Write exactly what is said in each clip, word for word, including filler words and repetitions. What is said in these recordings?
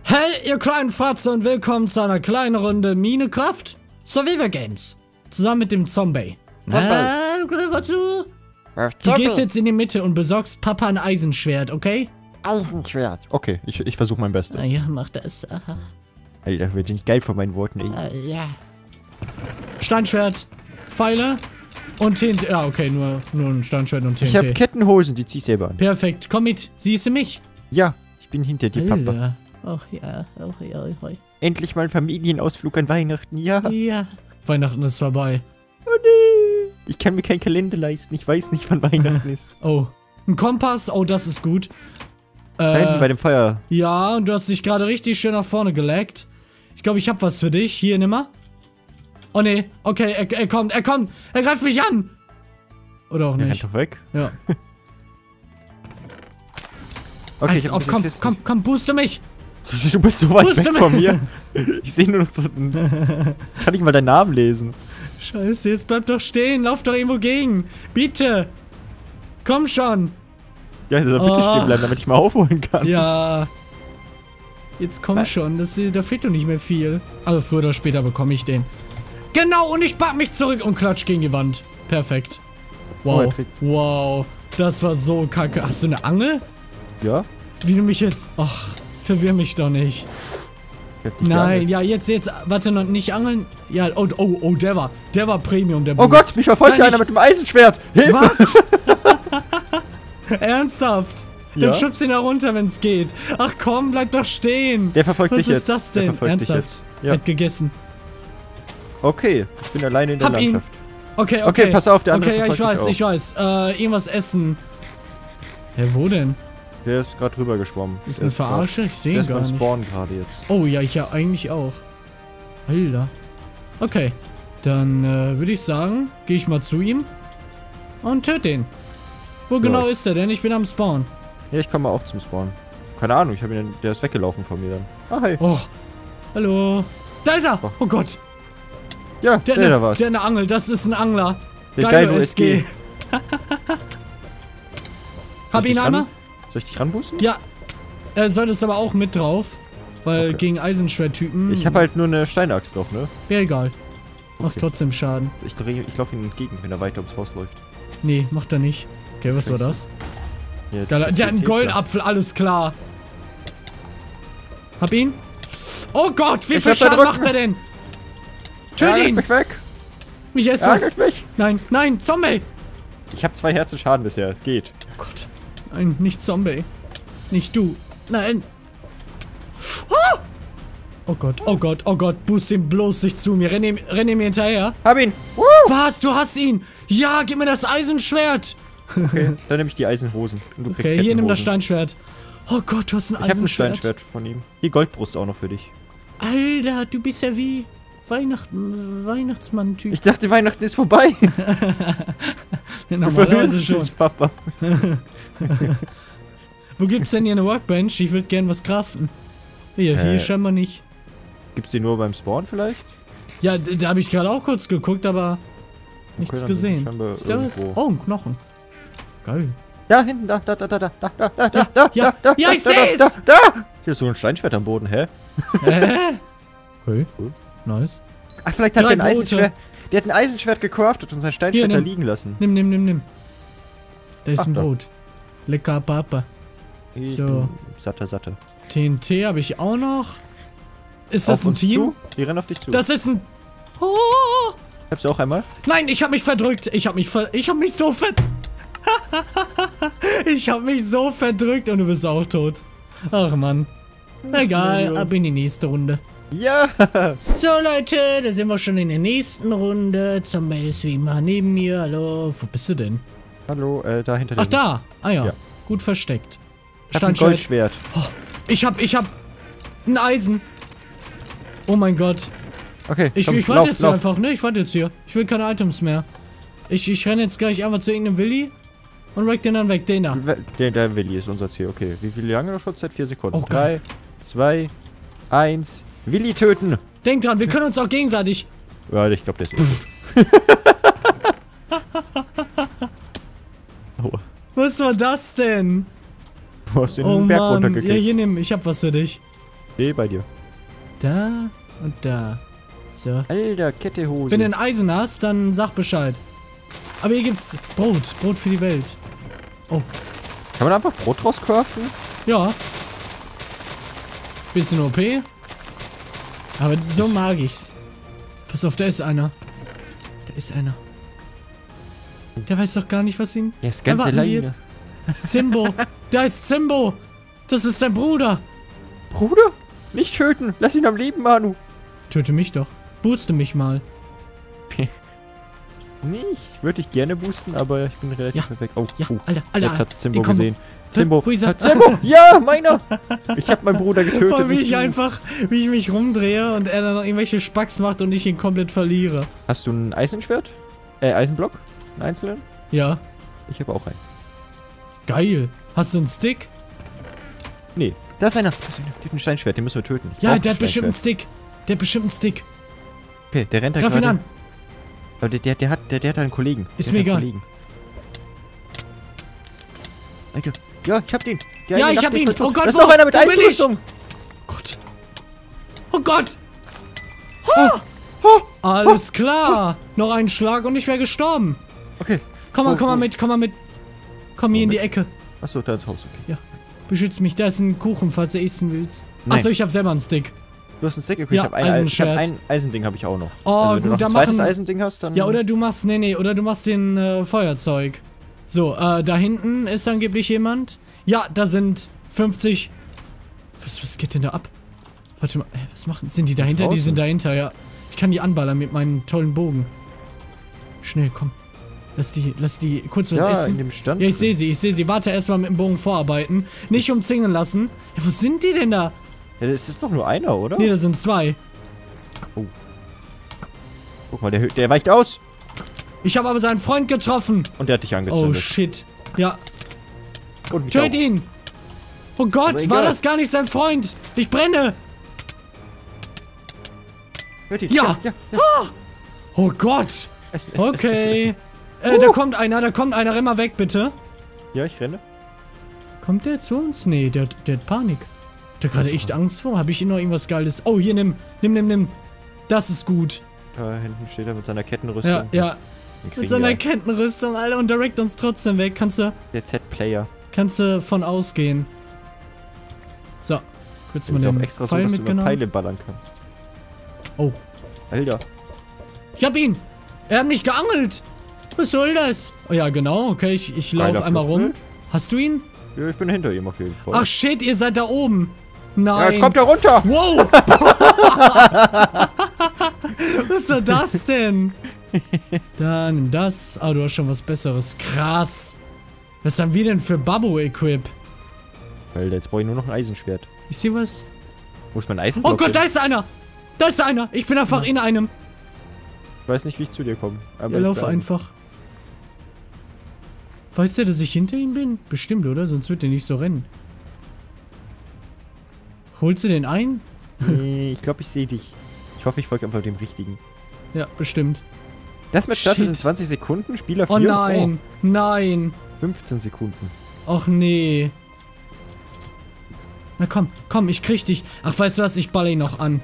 Hey, ihr kleinen Fratze und willkommen zu einer kleinen Runde Minecraft Survivor Games. Zusammen mit dem Zombie. Zombie. Na, zu? Du gehst jetzt in die Mitte und besorgst Papa ein Eisenschwert, okay? Eisenschwert. Okay, ich, ich versuche mein Bestes. Ah, ja, mach das. Aha. Alter, wird nicht geil von meinen Worten, ey. Ah, ja. Steinschwert, Pfeile und T N T. Ah, okay, nur, nur ein Steinschwert und T N T. Ich habe Kettenhosen, die zieh ich selber an. Perfekt, komm mit. Siehst du mich? Ja, ich bin hinter dir, Papa. Alter. Ach ja, ach ja, ach ja. Endlich mal ein Familienausflug an Weihnachten, ja. Ja. Weihnachten ist vorbei. Oh nee. Ich kann mir keinen Kalender leisten. Ich weiß nicht, wann Weihnachten ist. Oh. Ein Kompass. Oh, das ist gut. Da hinten Äh, bei dem Feuer. ja, und du hast dich gerade richtig schön nach vorne gelaggt. Ich glaube, ich habe was für dich. Hier, nimm mal. Oh nee. Okay, er, er kommt, er kommt. Er greift mich an. Oder auch Er rennt nicht. doch weg. Ja. Okay, Als ich hab ob, ein komm, bisschen komm, komm, booste mich. Du bist so weit Booste weg mich. von mir. Ich sehe nur noch so ein... Kann ich mal deinen Namen lesen? Scheiße, jetzt bleib doch stehen. Lauf doch irgendwo gegen. Bitte. Komm schon. Ja, der soll bitte Oh. stehen bleiben, damit ich mal aufholen kann. Ja. Jetzt komm Nein. schon, das, da fehlt doch nicht mehr viel. Also früher oder später bekomme ich den. Genau, und ich pack mich zurück und klatsch gegen die Wand. Perfekt. Oh, er Wow. kriegt- Wow. Das war so kacke. Hast du eine Angel? Ja? Wie du mich jetzt... Ach, verwirr mich doch nicht. Ich hab dich Nein, geangelt. ja, jetzt, jetzt... Warte, noch nicht angeln. Ja, oh, oh, oh, der war... Der war Premium, der Oh Boost. Gott, mich verfolgt Nein, einer ich- mit dem Eisenschwert. Hilfe! Was? Ernsthaft? Ja? Dann schubst ihn da runter, wenn es geht. Ach komm, bleib doch stehen. Der verfolgt Was dich ist jetzt. das Der denn? verfolgt dich Ernsthaft? jetzt. Ja. Hat gegessen. Okay, ich bin alleine in der Hab ihn. Landschaft. Okay, okay. Okay, pass auf, der andere Okay, ja, ich verfolgt weiß, dich ich weiß. Äh, irgendwas essen. Hä, wo denn? Der ist gerade rüber geschwommen. Ist Der eine Verarsche? Ich grad- sehe Der ihn ist gar beim nicht. Spawn gerade jetzt. Oh, ja, ich ja eigentlich auch. Alter. Okay. Dann äh, würde ich sagen, gehe ich mal zu ihm und töte ihn. Wo genau ich- ist er denn? Ich bin am Spawn. Ja, ich komme auch zum Spawn. Keine Ahnung, ich habe ihn, der ist weggelaufen von mir dann. Ah, hi. Oh. Hallo. Da ist er. Oh. Oh Gott. Ja, Der, der, der, da war's. der eine Angel. Das ist ein Angler. Der Geilo Geilo S G. Hab Soll ich ihn dich einmal? ran- Soll ich dich ranboosten? Ja. Er sollte es aber auch mit drauf. Weil Okay. gegen Eisenschwerttypen... Ich habe halt nur eine Steinaxt doch, ne? Ja, egal. Macht Okay. trotzdem Schaden. Ich, dreh- ich laufe ihm entgegen, wenn er weiter ums Haus läuft. Nee, macht er nicht. Okay, was war das? Ja, Geiler. Der hat einen Goldapfel, alles klar. Hab ihn. Oh Gott, wie Ich viel hab Schaden verdrückt. macht er denn? Töte Ärgert ihn! mich weg! Mich ess was! Ärgert mich! Nein, nein, Zombie! Ich habe zwei Herzen Schaden bisher, es geht. Oh Gott. Nein, nicht Zombie. Nicht du. Nein. Ah! Oh Gott, oh Gott, oh Gott, boost ihn bloß nicht zu mir. Renn ihm, renn ihm hinterher. Hab ihn! Woo! Was? Du hast ihn! Ja, gib mir das Eisenschwert! Okay, dann nehme ich die Eisenhosen. Und du kriegst Okay, hier nimm das Kettenhosen. Steinschwert. Oh Gott, du hast ein Ich habe ein Eisenschwert. Steinschwert von ihm. Die Goldbrust auch noch für dich. Alter, du bist ja wie Weihnachten, Weihnachtsmann-Typ. Ich dachte, Weihnachten ist vorbei. Du Normalerweise verwirrst schon. mich, Papa. Wo gibt's denn hier eine Workbench? Ich würde gern was craften. Hier, hier Äh. scheinbar nicht. Gibt's die nur beim Spawn vielleicht? Ja, d- da habe ich gerade auch kurz geguckt, aber nichts dann gesehen. scheinbar Ist da was? irgendwo. Oh, ein Knochen. Geil. Da hinten, da, da, da, da, da, da, da, da, Ja, da, ja, da, ja, da, ich da, seh's! Da, da. Hier ist so ein Steinschwert am Boden, hä? Hä? Okay. Cool. Nice. Ach, vielleicht hat Drei der ein Brote. Eisenschwert. Der hat ein Eisenschwert gecraftet und sein Steinschwert Hier, da nimm. liegen lassen. Nimm, nimm, nimm, nimm. Da ist Ach, ein da. Brot. Lecker Papa. Ich So. bin Satter, satter. T N T habe ich auch noch. Ist das Auf ein uns Team? zu? Die rennen auf dich zu. Das ist ein... Oh! Habst du auch einmal? Nein, ich habe mich verdrückt. Ich habe mich ver... Ich habe mich so ver... ich habe mich so verdrückt und du bist auch tot. Ach, Mann. Egal, ab in die nächste Runde. Ja! So, Leute, da sind wir schon in der nächsten Runde. Zombie ist wie immer neben mir. Hallo, wo bist du denn? Hallo, äh, da hinter Ach, dem. da. Ah ja, Ja. gut versteckt. Ich hab ein Steinschwert. Goldschwert. Oh, ich hab, ich hab ein Eisen. Oh mein Gott. Okay, Ich, komm, ich warte lauf, jetzt lauf. einfach, ne? Ich warte jetzt hier. Ich will keine Items mehr. Ich, ich renne jetzt gleich einfach zu irgendeinem Willi und rack den dann weg. Den da. Der, der Willi ist unser Ziel. Okay, wie viel lange noch schon? Seit vier Sekunden. Oh, geil. Drei, zwei, eins. Willi töten! Denk dran, wir können uns auch gegenseitig. Ja, ich glaube, das ist. Aua. Was war das denn? Du hast den Oh Berg Mann. Ja, runtergekriegt. hier nimm. Ich hab was für dich. Steh bei dir. Da und da. So. Alter, Kettehose. Wenn du ein Eisen hast, dann sag Bescheid. Aber hier gibt's Brot. Brot für die Welt. Oh. Kann man einfach Brot draus craften? Ja. Bisschen O P. Aber so mag ich's. Pass auf, da ist einer. Da ist einer. Der weiß doch gar nicht, was ihn Er ist ganz erwarten alleine. wird. Zimbo. Da ist Zimbo. Das ist dein Bruder. Bruder? Nicht töten. Lass ihn am Leben, Manu. Töte mich doch. Booste mich mal. Nee, ich würde dich gerne boosten, aber ich bin relativ Ja. weit weg. Oh, Ja, puh. Alter, Alter. Jetzt hat's Zimbo die kommen- gesehen. Zimbo. Wo ist er? Zimbo. Ja, meiner. Ich hab meinen Bruder getötet. Vor allem, wie nicht ich du. einfach, wie ich mich rumdrehe und er dann noch irgendwelche Spacks macht und ich ihn komplett verliere. Hast du ein Eisenschwert? Äh, Eisenblock? Einen einzelnen? Ja. Ich habe auch einen. Geil. Hast du einen Stick? Nee. Da ist einer. Da ist einer. Der hat ein Steinschwert, den müssen wir töten. Ich Ja, brauch der ein hat bestimmt einen Steinschwert. Stick. Der hat bestimmt einen Stick. Okay, der rennt da Greif ihn gerade. an. Aber der, der, der, hat, der, der hat einen Kollegen. Ist der mir hat einen egal. Kollegen. Alter. Ja, ich hab den. Der Ja, eine ich hab ihn. Nachtrüstung. Oh Gott, da ist wo? noch einer mit Wo bin ich? Eisenrüstung. Gott. Oh Gott. Alles klar. Noch einen Schlag und ich wäre gestorben. Okay. Komm mal, Oh, komm mal oh. mit, komm mal mit. Komm hier in die Ecke. Achso, da ins Haus, okay. Beschütz mich, da ist ein Kuchen, falls du essen willst. Nein. Achso, ich hab selber einen Stick. Du hast einen Stick? Okay, Ja, ich hab ein, Eisen ich hab Eisenschwert. ein Eisending habe ich auch noch. Oh, also, wenn du gut, noch dann ein zweites machen- Eisending hast, dann... Ja, oder du machst, nee, nee, oder du machst den äh, Feuerzeug. So, äh, da hinten ist angeblich jemand. Ja, da sind fünfzig. Was, was geht denn da ab? Warte mal, äh, was machen? Sind die dahinter? Die Draußen. sind dahinter, ja. Ich kann die anballern mit meinem tollen Bogen. Schnell, komm. Lass die, lass die kurz was Ja, in essen. dem Stand. Ja, ich sehe sie, ich sehe sie. Warte erstmal mit dem Bogen vorarbeiten. Nicht umzingeln lassen. Ja, wo sind die denn da? Ja, das ist doch nur einer, oder? Nee, da sind zwei. Guck mal, der, hö- der weicht aus. Ich habe aber seinen Freund getroffen. Und der hat dich Oh, angezündet. shit. Ja, Und mich töt auch. ihn! Oh Gott, Aber war egal. das gar nicht sein Freund? Ich brenne! Hört ihn. Ja. ja, ja. Oh Gott! Essen, essen, essen, Okay. essen. Äh, da kommt einer, da kommt einer. Renn mal weg, bitte. Ja, ich renne. Kommt der zu uns? Nee, der, der hat Panik. Der hat gerade echt Angst vor. Habe ich hier noch irgendwas Geiles? Oh, hier, nimm. Nimm, nimm, nimm. Das ist gut. Da hinten steht er mit seiner Kettenrüstung. Ja, ja. Den kriegen Mit seiner wir. Kettenrüstung, Alter, und direkt uns trotzdem weg. Kannst du, Der Z-Player. kannst du von ausgehen. So. Kurz Ich mal glaube den extra so, Pfeil dass du über mitgenommen. Pfeile ballern kannst. Oh. Alter. Ich hab ihn! Er hat mich geangelt! Was soll das? Oh ja, genau. Okay, ich, ich laufe Geiler einmal rum. Fluchtbild. Hast du ihn? Ja, ich bin hinter ihm auf jeden Fall. Ach shit, ihr seid da oben. ja, Nein. jetzt kommt er runter! Wow! Was war das denn? Da, nimm das. Ah, du hast schon was Besseres. Krass. Was haben wir denn für Babbo-Equip? Alter, jetzt brauche ich nur noch ein Eisenschwert. Ich sehe was. Wo ist mein Eisenblock? Oh Gott, hin? da ist einer! Da ist einer! Ich bin einfach in einem. Ich weiß nicht, wie ich zu dir komme. Aber Ja, ich lauf bleib- einfach. Weiß der, dass ich hinter ihm bin? Bestimmt, oder? Sonst wird der nicht so rennen. Holst du den ein? Nee, ich glaube, ich sehe dich. Ich hoffe, ich folge einfach dem Richtigen. Ja, bestimmt. Das Match startet in Shit. zwanzig Sekunden. Spieler vier. Oh nein, nein. Oh, fünfzehn Sekunden. Och nee. Na komm, komm, ich krieg dich. Ach, weißt du was? Ich baller ihn noch an.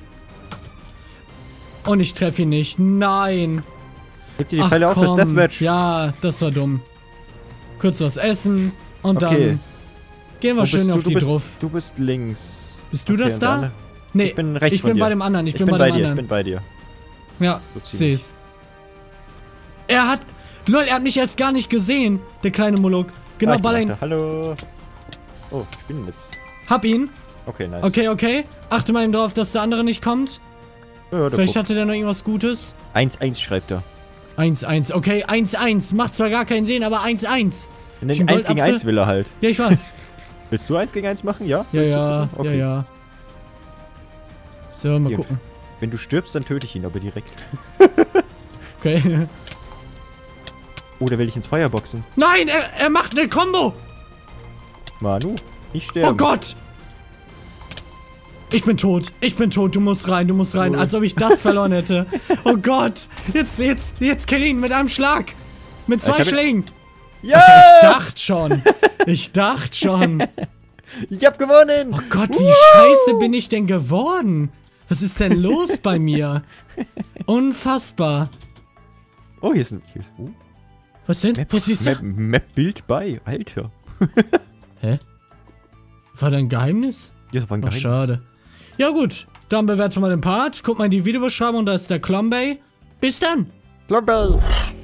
Und ich treffe ihn nicht. Nein. Leg dir die Ach, Pfeile auf fürs komm. Deathmatch. Ja, das war dumm. Kurz was essen und Okay. dann gehen wir Wo schön bist du? auf Du die bist, drauf. Du bist links. Bist du Okay, das und der da? andere- Nee, Ich bin rechts ich von bin dir. bei dem anderen. Ich, Ich bin, bin bei, bei dem dir, ich anderen. bin bei dir. Ja, So ziemlich. seh's. Er hat... Lol, er hat mich erst gar nicht gesehen, der kleine Moloch. Genau, Ah, ich baller ihn. dachte, hallo. Oh, ich bin jetzt. Hab ihn. Okay, nice. Okay, okay. Achte mal eben drauf, dass der andere nicht kommt. Ja, da Vielleicht guck. hatte der noch irgendwas Gutes. eins eins schreibt er. eins eins, okay, eins eins. Macht zwar gar keinen Sinn, aber eins eins. In Ich den bin eins gegen Goldapfel. eins will er halt. Ja, ich weiß. Willst du eins gegen eins machen? Ja? Ja, Soll ich ja, so gucken? ja, Okay. ja. So, mal Hier. gucken. Wenn du stirbst, dann töte ich ihn aber direkt. Okay. Oh, da will ich ins Feuer boxen. Nein, er, er macht eine Combo. Manu, nicht sterben. Oh Gott. Ich bin tot. Ich bin tot. Du musst rein, du musst rein. Cool. Als ob ich das verloren hätte. Oh Gott. Jetzt, jetzt, jetzt kill ihn mit einem Schlag. Mit zwei Ich hab ihn- Schlägen. Ja! Alter, ich dachte schon. Ich dachte schon. Ich hab gewonnen! Oh Gott, wie scheiße bin ich denn geworden? Was ist denn los bei mir? Unfassbar. Oh, hier ist ein... Hier ist, oh. Was denn? Map, Was ist Map, da? Map-Bild bei, Alter. Hä? War da ein Geheimnis? Ja, das war ein Ach, Geheimnis. schade. Ja gut, dann bewerten wir mal den Part. Guck mal in die Videobeschreibung, da ist der Clombay. Bis dann. Klombay.